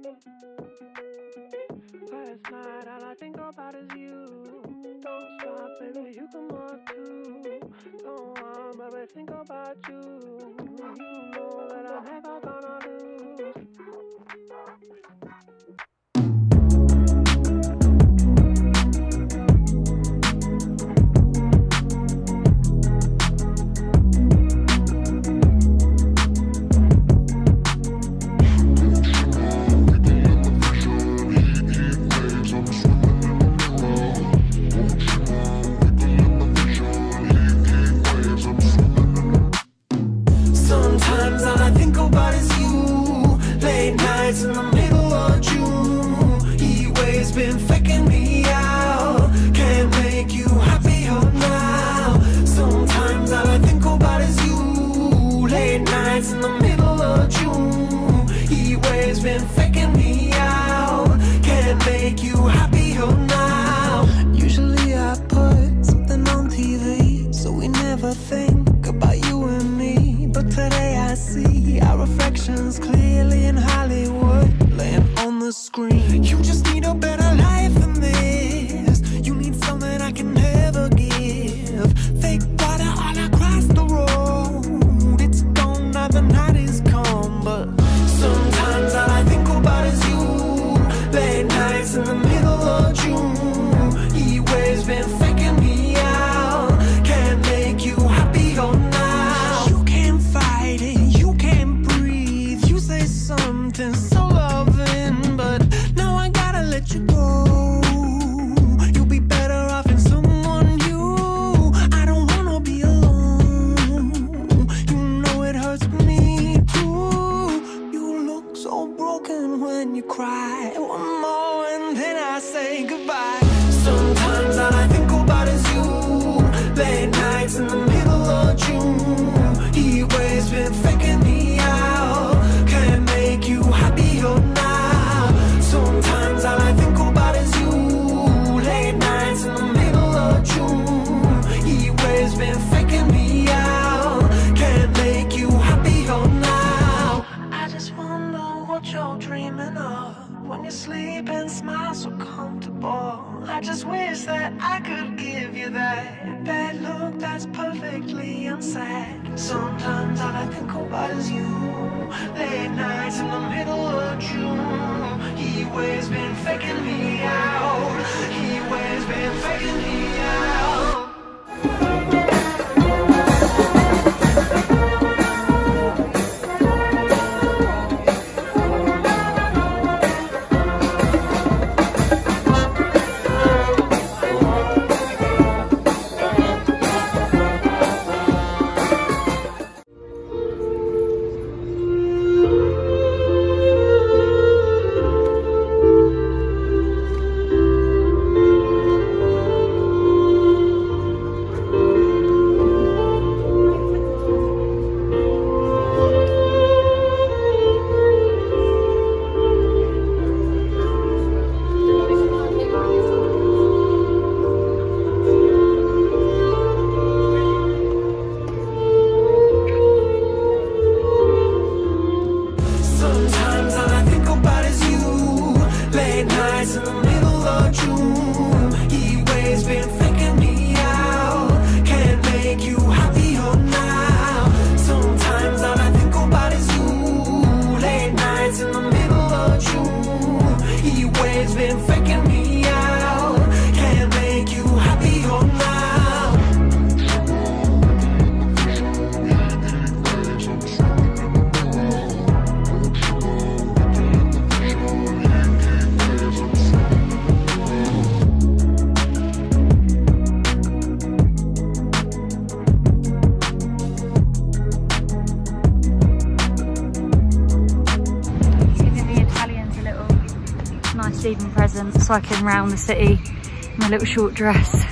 Last night all I think about is you. Don't stop, baby, you come on too. Don't want, baby, think about you. You know that I'm never gonna lose. Sometimes all I think about is you. Late nights in the middle of June. Heat waves been faking me out. Can't make you happier now. Sometimes all I think about is you. Late nights in the middle of June. Heat waves been faking me out. Can't make you happier now. Usually I put something on TV, so we never think about you and me. But today I see our reflections clearly in Hollywood, laying on the screen. You just need a better life than this. You need something I can never give. Fake water all across the road. It's gone now, the night is come. But sometimes all I think about is you. Late nights in the middle of June. Heat waves been faking me out. Can't make you happier now. You can't fight it, you can't breathe. You say something so loving, but now I gotta let you go. You'll be better off in someone new. I don't wanna be alone. You know it hurts me too. You look so broken when you cry. One more and then I say goodbye. Sometimes all I think about is you. Late nights in the middle of June. Heat waves been faking me out. Can't make you happier now. Sometimes all I think about is you. Late nights in the middle of June. Heat waves been faking me out. Can't make you happier now. I just wonder what you're dreaming of when you sleep and smile so comfortable. I just wish that I could give you that bad look that's perfectly unsaid. Sometimes all I think about is you. Late nights in the middle of June. Heat waves been faking me out. Heat waves been faking me out. Nice evening present so I can round the city in my little short dress.